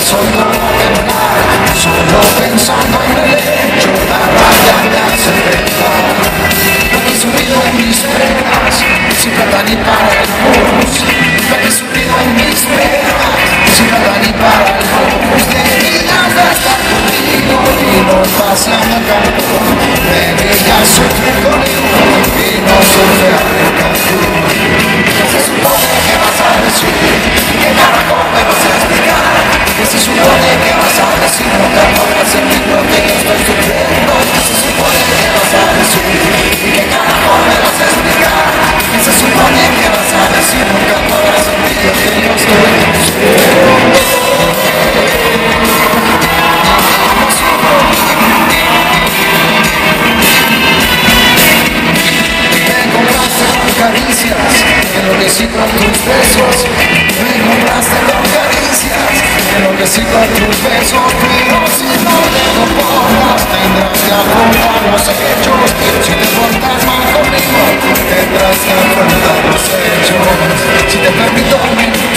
soy como temblar, solo pensando en el hecho, la rabia me hace pensar. Lo que he subido en mis penas, sin plata ni para el bus. Lo que he subido en mis penas, sin plata ni para el bus. De días de estar conmigo y nos paseando en Cancún. De días sufrí conmigo y no sufrí a Cancún. ¿Qué se supone que vas a decir? ¿Qué carajo me vas a explicar? ¿Qué se supone que vas a decir? Nunca podrás sentir lo que yo estoy sufriendo. ¿Qué se supone que vas a decir? ¿Qué carajo me vas a explicar? ¿Qué se supone que vas a decir? Nunca podrás sentir lo que yo estoy sufriendo. Caricias, enloquecí con tus besos. Me compraste con caricias, enloquecí con tus besos. Pero si no te comportas, tendrás que afrontar los hechos. Si te portas mal conmigo, tendrás que afrontar los hechos. Si te permito mentir,